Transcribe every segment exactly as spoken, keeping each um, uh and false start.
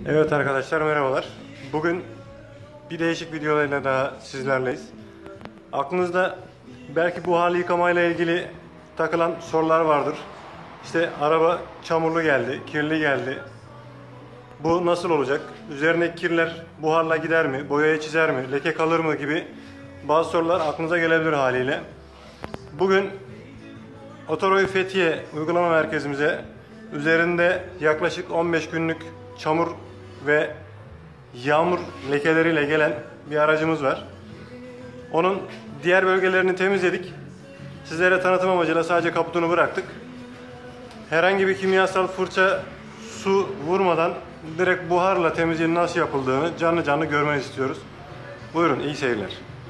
Evet arkadaşlar, merhabalar. Bugün bir değişik videolarla daha sizlerleyiz. Aklınızda belki buharlı yıkamayla ilgili takılan sorular vardır. İşte araba çamurlu geldi, kirli geldi. Bu nasıl olacak? Üzerindeki kirler buharla gider mi? Boyaya çizer mi? Leke kalır mı? Gibi bazı sorular aklınıza gelebilir haliyle. Bugün Otoroy Fethiye uygulama merkezimize üzerinde yaklaşık on beş günlük çamur ve yağmur lekeleriyle gelen bir aracımız var. Onun diğer bölgelerini temizledik. Sizlere tanıtım amacıyla sadece kaputunu bıraktık. Herhangi bir kimyasal fırça, su vurmadan direkt buharla temizliğin nasıl yapıldığını canlı canlı görmeni istiyoruz. Buyurun, iyi seyirler.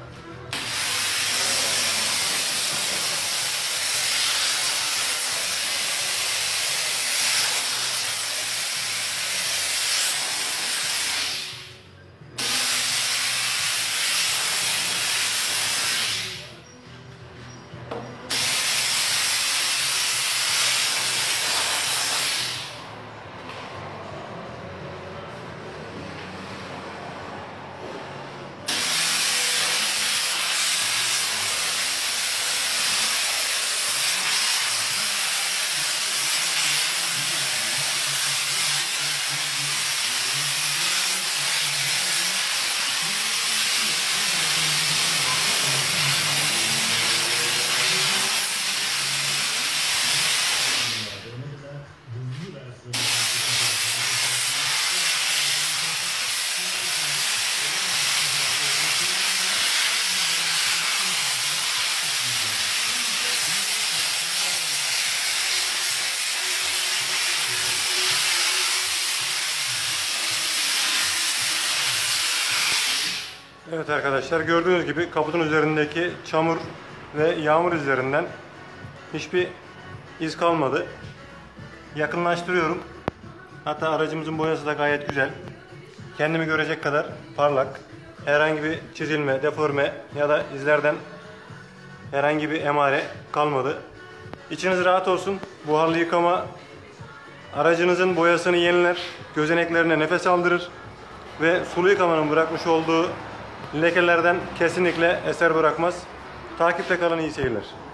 Evet arkadaşlar, gördüğünüz gibi kaputun üzerindeki çamur ve yağmur izlerinden hiçbir iz kalmadı. Yakınlaştırıyorum. Hatta aracımızın boyası da gayet güzel. Kendimi görecek kadar parlak. Herhangi bir çizilme, deforme ya da izlerden herhangi bir emare kalmadı. İçiniz rahat olsun. Buharlı yıkama aracınızın boyasını yeniler, gözeneklerine nefes aldırır ve sulu yıkamanın bırakmış olduğu lekelerden kesinlikle eser bırakmaz. Takipte kalın, iyi seyirler.